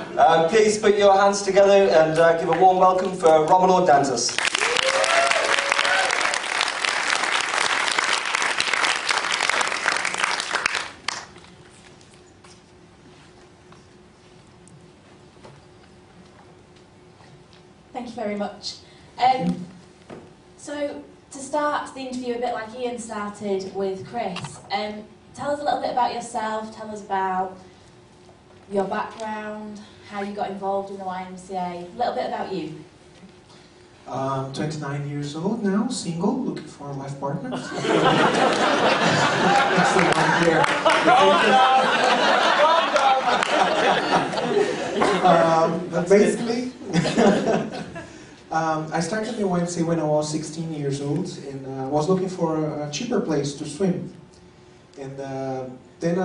Please put your hands together and give a warm welcome for Romulo Dantas. Thank you very much. So, to start the interview a bit like Ian started with Chris, tell us a little bit about yourself, tell us about your background, how you got involved in the YMCA, a little bit about you. 29 years old now, single, looking for a life partner. That's the one here. But basically, I started the YMCA when I was 16 years old and was looking for a cheaper place to swim. And then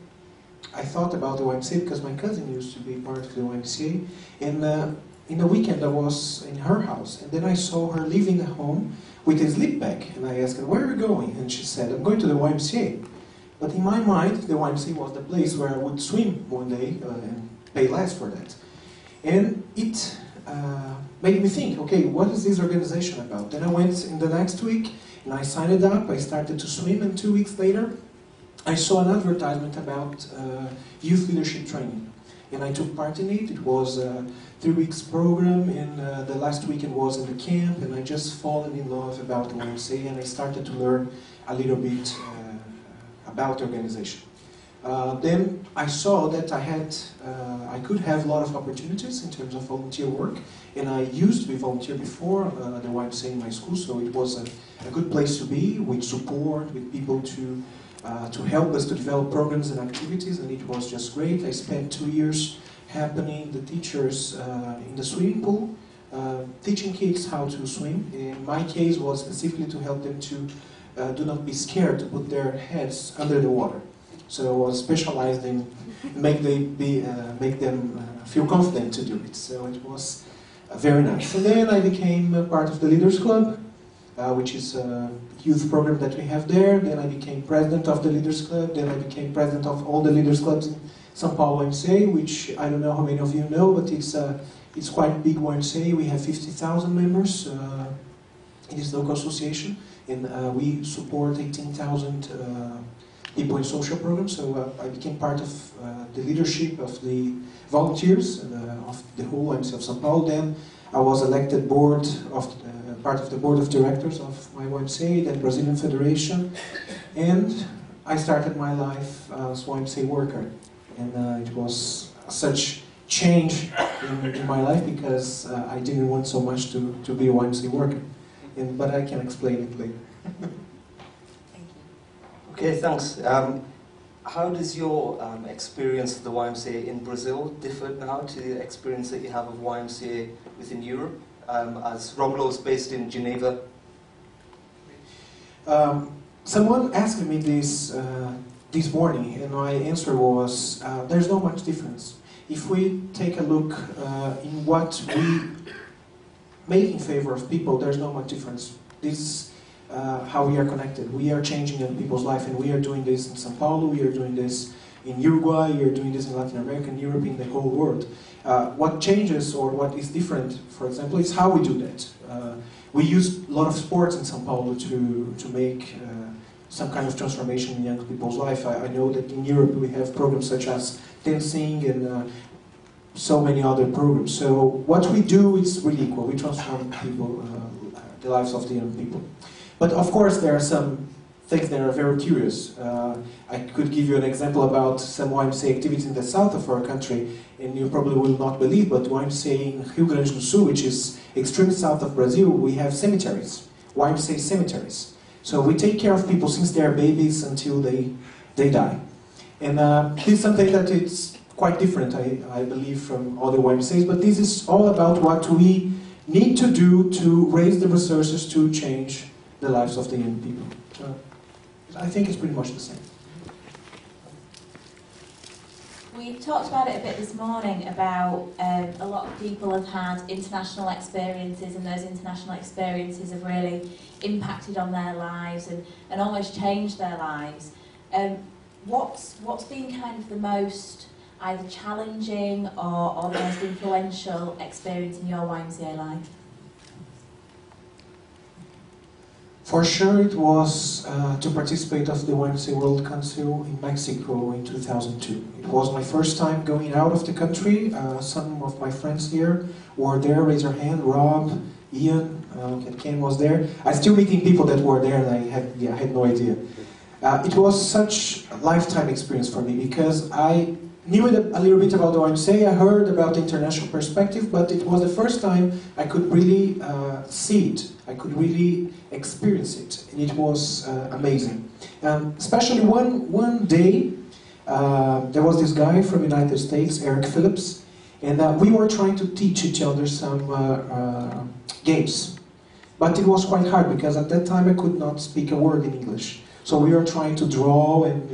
I thought about the YMCA because my cousin used to be part of the YMCA. And in the weekend I was in her house and then I saw her leaving the home with a sleep bag. And I asked her, "Where are you going?" And she said, "I'm going to the YMCA." But in my mind, the YMCA was the place where I would swim one day and pay less for that. And it made me think, okay, what is this organization about? Then I went in the next week and I signed it up, I started to swim, and 2 weeks later I saw an advertisement about youth leadership training. And I took part in it. It was a 3 weeks program, and the last weekend was in the camp, and I just fallen in love about the YMCA, and I started to learn a little bit about the organization. Then I saw that I could have a lot of opportunities in terms of volunteer work, and I used to be volunteer before the YMCA in my school, so it was a good place to be, with support, with people to help us to develop programs and activities, and it was just great. I spent 2 years helping the teachers in the swimming pool, teaching kids how to swim. In my case was specifically to help them to do not be scared to put their heads under the water. So I was specialized in make them feel confident to do it. So it was very nice. And then I became part of the Leaders Club, which is a youth program that we have there. Then I became president of the Leaders Club. Then I became president of all the Leaders Clubs in São Paulo YMCA, which I don't know how many of you know, but it's quite a big YMCA. We have 50,000 members in this local association, and we support 18,000 people in social programs. So I became part of the leadership of the volunteers of the whole YMCA of São Paulo. Then I was elected part of the board of directors of my YMCA, then Brazilian Federation, and I started my life as YMCA worker. And it was such change in my life because I didn't want so much to be a YMCA worker. But I can explain it later. Thank you. Okay, thanks. How does your experience of the YMCA in Brazil differ now to the experience that you have of YMCA within Europe? As Romulo is based in Geneva. Someone asked me this morning, and my answer was, there's not much difference. If we take a look in what we make in favor of people, there's not much difference. This is how we are connected. We are changing young people's life, and we are doing this in São Paulo, we are doing this in Uruguay, we are doing this in Latin America, in Europe, in the whole world. What changes or what is different, for example, is how we do that. We use a lot of sports in São Paulo to make some kind of transformation in young people's life. I know that in Europe we have programs such as dancing and so many other programs. So what we do is really equal. We transform people, the lives of the young people. But of course there are some things that are very curious. I could give you an example about some YMCA activities in the south of our country, and you probably will not believe, but YMCA in Rio Grande do Sul, which is extreme south of Brazil, we have cemeteries, YMCA cemeteries. So we take care of people since they are babies until they die. And this is something that it's quite different, I believe, from other YMCAs, but this is all about what we need to do to raise the resources to change the lives of the young people. So I think it's pretty much the same. We talked about it a bit this morning about a lot of people have had international experiences, and those international experiences have really impacted on their lives and almost changed their lives. What's been kind of the most either challenging or the most influential experience in your YMCA life? For sure, it was to participate of the YMCA World Council in Mexico in 2002. It was my first time going out of the country. Some of my friends here were there. Raise your hand. Rob, Ian, and Ken was there. I'm still meeting people that were there, and I had no idea. It was such a lifetime experience for me because I knew a little bit about the YMCA. I heard about the international perspective, but it was the first time I could really see it. I could really experience it, and it was amazing. Especially one day, there was this guy from the United States, Eric Phillips, and we were trying to teach each other some games. But it was quite hard because at that time I could not speak a word in English. So we were trying to draw and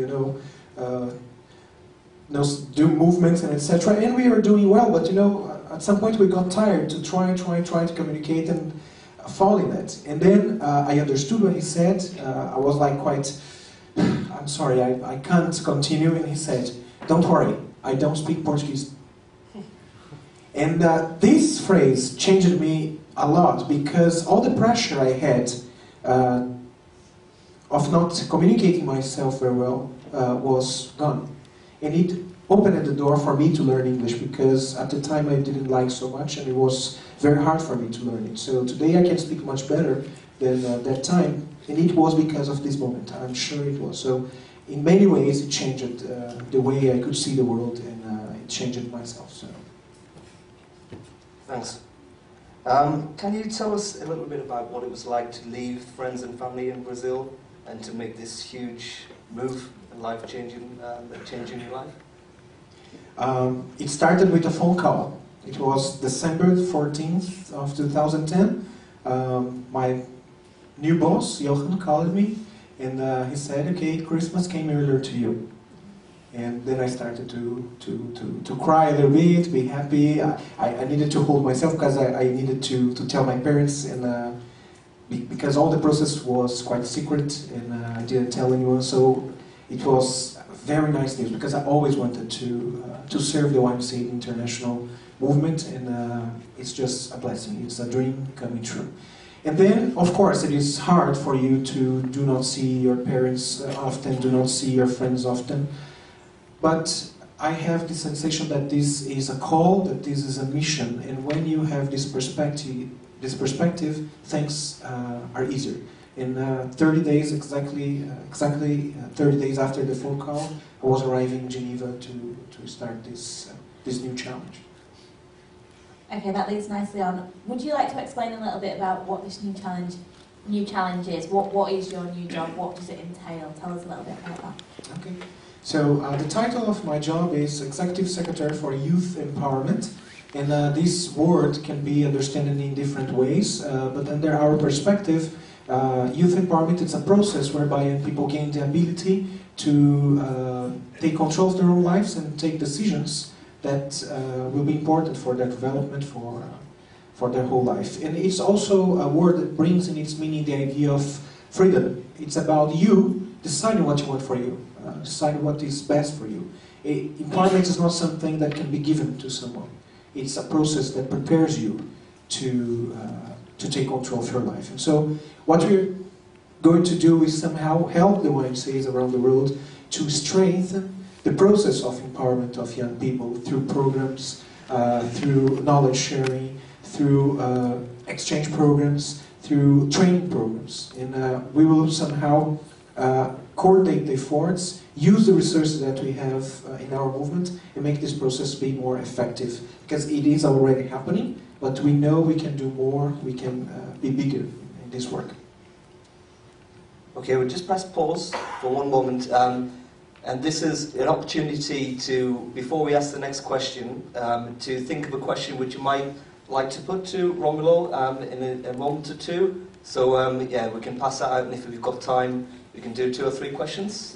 do movements and etc. And we were doing well, but at some point we got tired to try to communicate and fall in that. And then I understood what he said. I was like I'm sorry, I can't continue. And he said, "Don't worry, I don't speak Portuguese." And this phrase changed me a lot because all the pressure I had of not communicating myself very well was gone. And it opened the door for me to learn English because at the time I didn't like so much and it was very hard for me to learn it. So today I can speak much better than that time, and it was because of this moment. I'm sure it was. So in many ways it changed the way I could see the world, and it changed myself. So. Thanks. Can you tell us a little bit about what it was like to leave friends and family in Brazil and to make this huge move, life-changing change in your life? It started with a phone call. It was December 14th of 2010. My new boss, Johan, called me and he said, "Okay, Christmas came earlier to you." And then I started to cry a little bit, be happy. I needed to hold myself because I needed to tell my parents, and because all the process was quite secret and I didn't tell anyone. So it was very nice news because I always wanted to serve the YMCA international movement, and it's just a blessing. It's a dream coming true. And then, of course, it is hard for you to do not see your parents often, do not see your friends often. But I have the sensation that this is a call, that this is a mission, and when you have this perspective, things are easier. In 30 days, exactly 30 days after the phone call, I was arriving in Geneva to start this new challenge. Okay, that leads nicely on. Would you like to explain a little bit about what this new challenge is? What is your new job? What does it entail? Tell us a little bit about that. Okay. So the title of my job is Executive Secretary for Youth Empowerment, and this word can be understood in different ways, but under our perspective, youth empowerment is a process whereby young people gain the ability to take control of their own lives and take decisions that will be important for their development, for their whole life. And it's also a word that brings in its meaning the idea of freedom. It's about you deciding what you want for you. Decide what is best for you. Empowerment is not something that can be given to someone. It's a process that prepares you to take control of your life. And so what we're going to do is somehow help the YMCAs around the world to strengthen the process of empowerment of young people through programs, through knowledge sharing, through exchange programs, through training programs. And we will somehow coordinate the efforts, use the resources that we have in our movement, and make this process be more effective. Because it is already happening, but we know we can do more, we can be bigger in this work. Okay, we'll just press pause for one moment. And this is an opportunity to, before we ask the next question, to think of a question which you might like to put to Romulo in a moment or two. So yeah, we can pass that out, and if we've got time, we can do 2 or 3 questions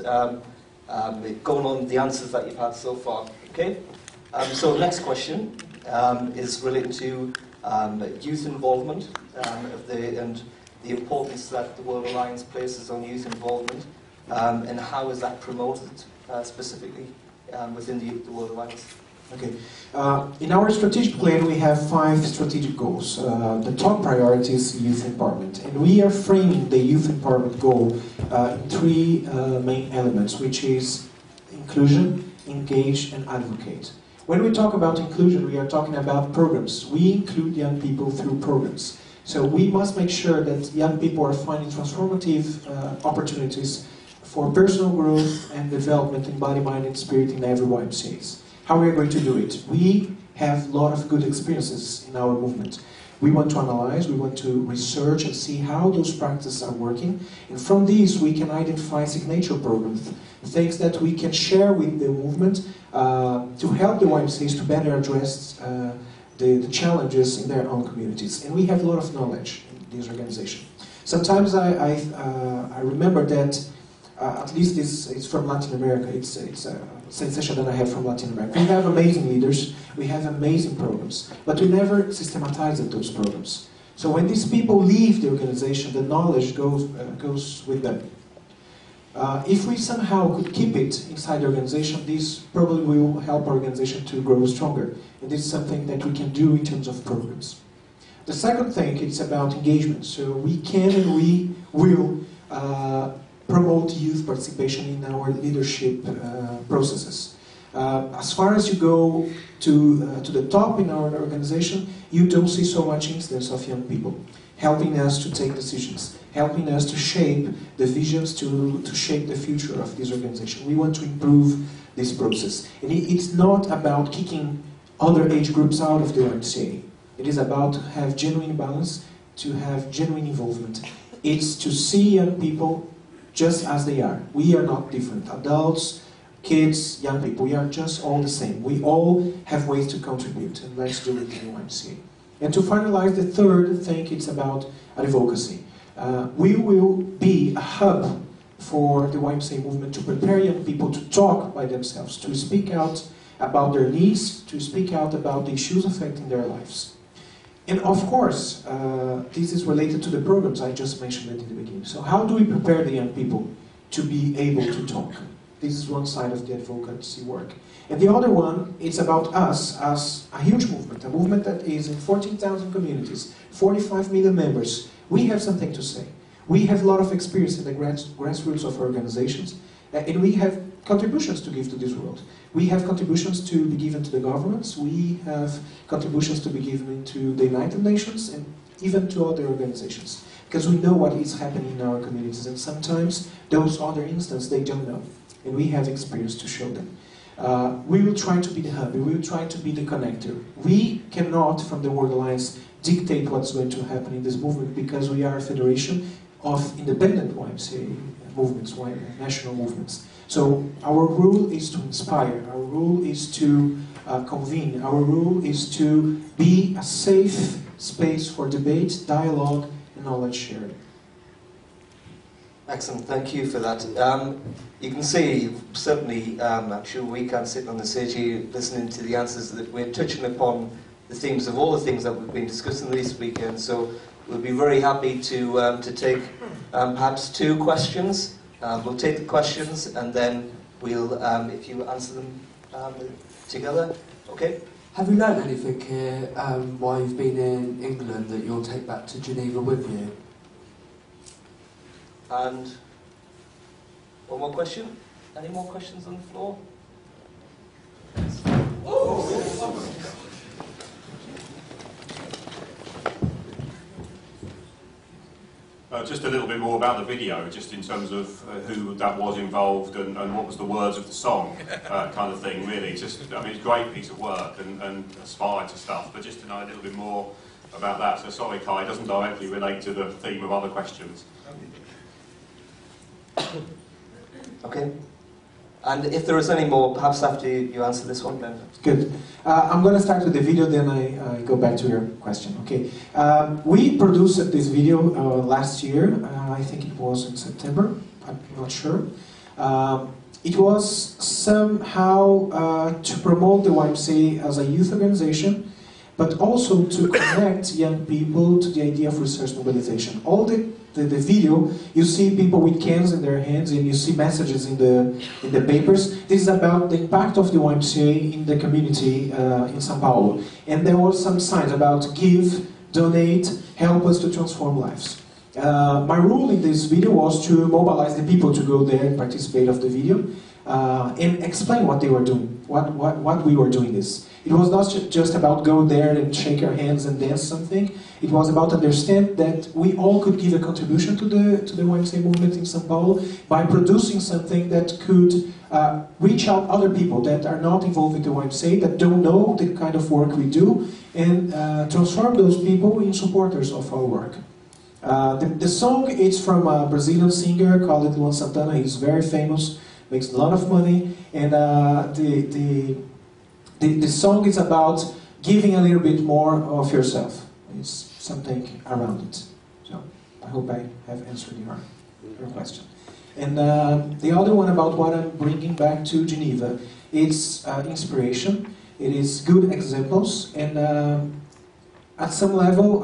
going on the answers that you've had so far. Okay. So the next question is related to youth involvement and the importance that the World Alliance places on youth involvement, and how is that promoted specifically within the world of YMCA? Okay. In our strategic plan, we have 5 strategic goals. The top priority is youth empowerment, and we are framing the youth empowerment goal in 3 main elements, which is inclusion, engage, and advocate. When we talk about inclusion, we are talking about programs. We include young people through programs. So we must make sure that young people are finding transformative opportunities for personal growth and development in body, mind, and spirit in every YMCAs. How are we going to do it? We have a lot of good experiences in our movement. We want to analyze, we want to research and see how those practices are working. And from these, we can identify signature programs, things that we can share with the movement to help the YMCAs to better address the challenges in their own communities. And we have a lot of knowledge in this organization. Sometimes I remember that, at least it's from Latin America, it's a sensation that I have from Latin America. We have amazing leaders, we have amazing programs, but we never systematize those programs. So when these people leave the organization, the knowledge goes with them. If we somehow could keep it inside the organization, this probably will help our organization to grow stronger. And this is something that we can do in terms of programs. The second thing, it's about engagement. So we can and we will promote youth participation in our leadership processes. As far as you go to the top in our organization, you don't see so much incidence of young people helping us to take decisions, helping us to shape the visions, to shape the future of this organization. We want to improve this process. And it's not about kicking other age groups out of the YMCA. It is about to have genuine balance, to have genuine involvement. It's to see young people just as they are. We are not different. Adults, kids, young people, we are just all the same. We all have ways to contribute, and let's do it in the YMCA. And to finalize, the third thing, it's about advocacy. We will be a hub for the YMCA movement to prepare young people to talk by themselves, to speak out about their needs, to speak out about the issues affecting their lives. And of course, this is related to the programs I just mentioned at the beginning. So how do we prepare the young people to be able to talk? This is one side of the advocacy work. And the other one, it's about us as a huge movement, a movement that is in 14,000 communities, 45 million members. We have something to say. We have a lot of experience in the grassroots of organizations, and we have contributions to give to this world. We have contributions to be given to the governments, we have contributions to be given to the United Nations, and even to other organizations. Because we know what is happening in our communities, and sometimes those other instances, they don't know. And we have experience to show them. We will try to be the hub, we will try to be the connector. We cannot, from the World Alliance, dictate what's going to happen in this movement, because we are a federation of independent YMCA movements, national movements. So our rule is to inspire, our rule is to convene, our rule is to be a safe space for debate, dialogue, and knowledge sharing. Excellent, thank you for that. You can see, certainly, I'm sure we can sit on the stage here listening to the answers that we're touching upon the themes of all the things that we've been discussing this weekend. So we'll be very happy to take perhaps 2 questions. We'll take the questions and then we'll, if you answer them together, okay? Have you learned anything here while you've been in England that you'll take back to Geneva with you? And one more question? Any more questions on the floor? Just a little bit more about the video, just in terms of who that was involved and what was the words of the song, kind of thing, really. Just, I mean, it's a great piece of work and aspired to stuff, but just to know a little bit more about that. So sorry, Kai, it doesn't directly relate to the theme of other questions. Okay. And if there is any more, perhaps after you answer this one, then. Good. I'm going to start with the video, then I go back to your question. Okay. We produced this video last year. I think it was in September. I'm not sure. It was somehow to promote the YMCA as a youth organization, but also to connect young people to the idea of research mobilization. All the the video, you see people with cans in their hands and you see messages in the papers. This is about the impact of the YMCA in the community in São Paulo. And there were some signs about give, donate, help us to transform lives. My role in this video was to mobilize the people to go there and participate of the video and explain what they were doing, what we were doing this. It was not just about go there and shake our hands and dance something. It was about understand that we all could give a contribution to the YMCA movement in São Paulo by producing something that could reach out other people that are not involved with the YMCA, that don't know the kind of work we do, and transform those people in supporters of our work. The song is from a Brazilian singer called Luan Santana. He's very famous, makes a lot of money, and the song is about giving a little bit more of yourself. It's something around it. So I hope I have answered your question. And the other one about what I'm bringing back to Geneva, it's inspiration. It is good examples, and at some level,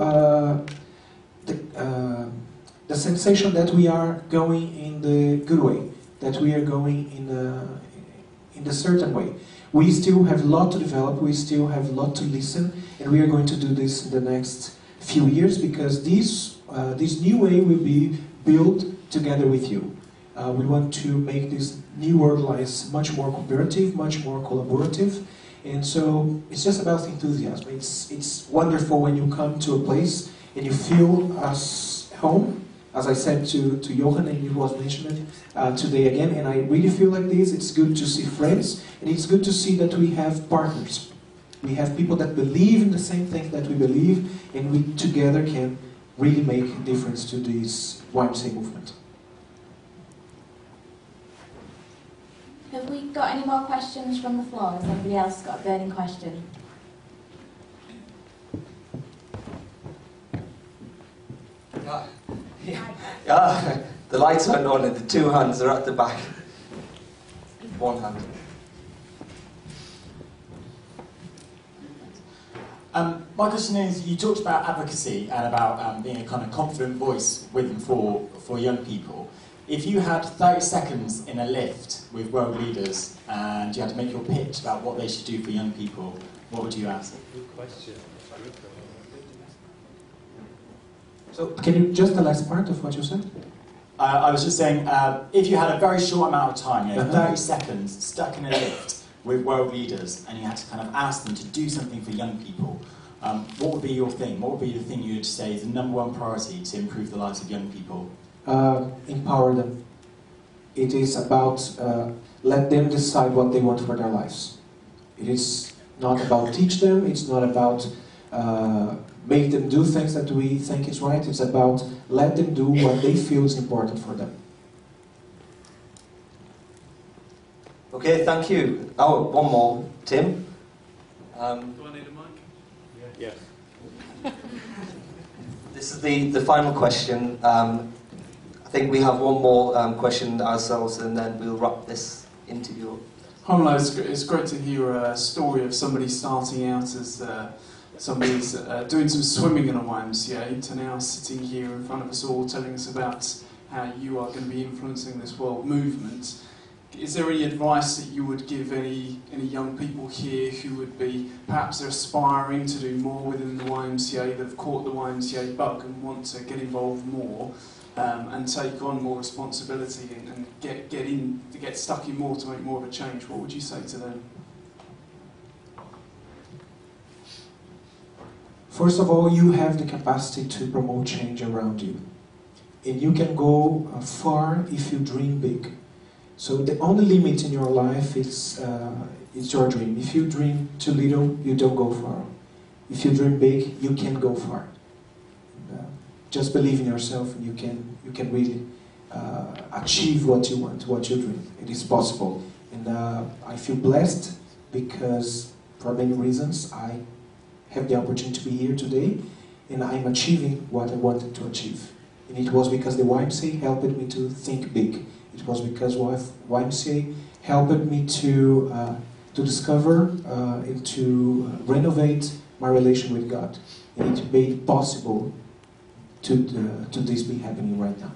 the sensation that we are going in the good way, that we are going in a certain way. We still have a lot to develop, we still have a lot to listen, and we are going to do this in the next few years, because this new way will be built together with you. We want to make this new world life much more cooperative, much more collaborative, and so it's just about enthusiasm. It's wonderful when you come to a place and you feel as home, as I said to Johan, and it was mentioned today again, and I really feel like this. It's good to see friends, and it's good to see that we have partners. We have people that believe in the same things that we believe, and we together can really make a difference to this YMCA movement. Have we got any more questions from the floor? Has anybody else got a burning question? Yeah, the lights aren't on and the two hands are at the back. One hand. My question is, you talked about advocacy and about being a kind of confident voice with and for young people. If you had 30 seconds in a lift with world leaders and you had to make your pitch about what they should do for young people, what would you ask? Good question. So, can you just the last part of what you said? I was just saying, if you had a very short amount of time, 30 seconds, stuck in a lift with world leaders, and you had to kind of ask them to do something for young people, what would be your thing? What would be the thing you would say is the #1 priority to improve the lives of young people? Empower them. It is about let them decide what they want for their lives. It is not about teach them, it's not about make them do things that we think is right. It's about let them do what they feel is important for them. Okay, thank you. Oh, one more. Tim? Do I need a mic? Yes. This is the final question. I think we have one more question ourselves, and then we'll wrap this interview up. Romulo, it's great to hear a story of somebody starting out as somebody's doing some swimming in a YMCA to now sitting here in front of us all telling us about how you are going to be influencing this world movement. Is there any advice that you would give any young people here who would be perhaps aspiring to do more within the YMCA, that have caught the YMCA bug and want to get involved more and take on more responsibility and get stuck in more to make more of a change? What would you say to them? First of all, you have the capacity to promote change around you. And you can go far if you dream big. So the only limit in your life is your dream. If you dream too little, you don't go far. If you dream big, you can go far. Just believe in yourself, and you can really achieve what you want, what you dream. It is possible. And I feel blessed because, for many reasons, I have the opportunity to be here today, and I'm achieving what I wanted to achieve. And it was because the YMCA helped me to think big. It was because YMCA helped me to discover and to renovate my relation with God. And it made possible to this be happening right now.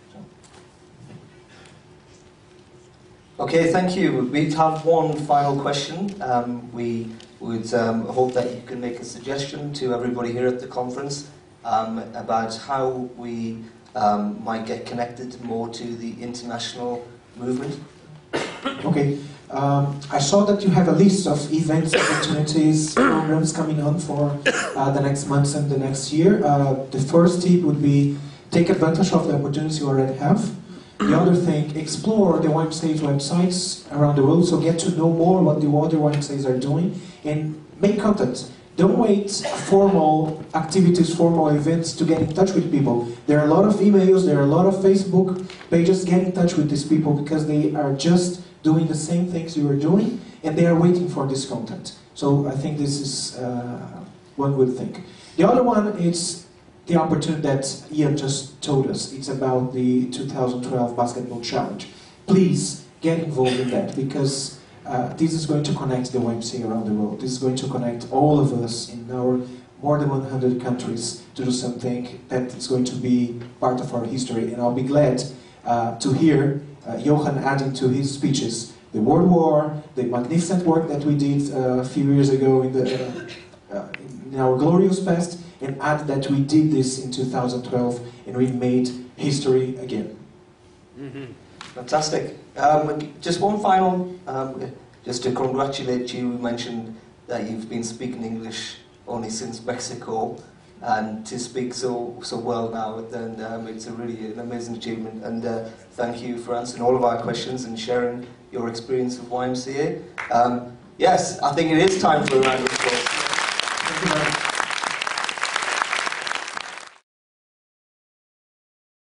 Okay, thank you. We have one final question. We would hope that you can make a suggestion to everybody here at the conference about how we might get connected more to the international movement. Okay. I saw that you have a list of events, opportunities, programs coming on for the next months and the next year. The first tip would be take advantage of the opportunities you already have. The other thing, explore the YMCA's websites around the world, so get to know more what the other YMCAs are doing, and make contact. Don't wait formal activities, formal events to get in touch with people. There are a lot of emails, there are a lot of Facebook pages. Get in touch with these people because they are just doing the same things you are doing, and they are waiting for this content. So I think this is one good thing. The other one is the opportunity that Ian just told us. It's about the 2012 Basketball Challenge. Please get involved in that, because this is going to connect the YMCA around the world. This is going to connect all of us in our more than 100 countries to do something that is going to be part of our history. And I'll be glad to hear Johan adding to his speeches the World War, the magnificent work that we did a few years ago in our glorious past, and add that we did this in 2012 and we made history again. Mm-hmm. Fantastic. Just one final, just to congratulate you. You mentioned that you've been speaking English only since Mexico, and to speak so well now, then it's a really an amazing achievement. And thank you for answering all of our questions and sharing your experience of YMCA. Yes, I think it is time for a round of